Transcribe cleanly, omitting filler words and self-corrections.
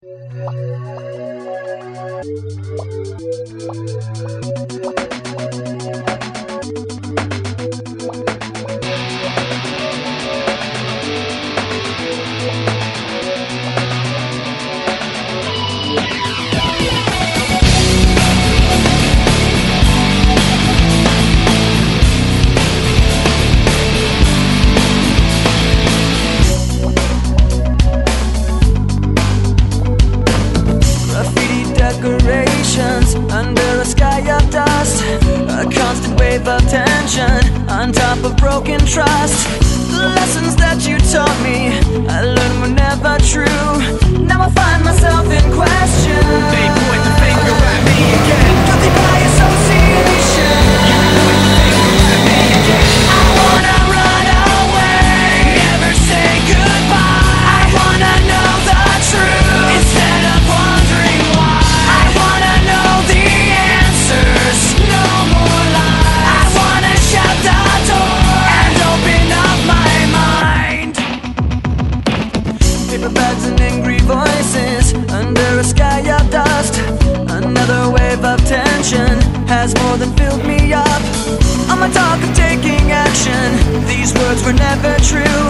Decorations under a sky of dust, a constant wave of tension on top of broken trust. The lessons that you taught me, I learned were never true. Now I find myself in question. They point the finger at me again. Guilty by association. You point the finger at me again. I wanna run away, never say goodbye. I wanna know the truth instead of wondering why. I wanna know the answers, no more lies. I wanna shut the door and open up my mind. Paper bags and angry voices under a sky of dust. Another wave of tension has more than filled me up. On my talk of taking action, these words were never true.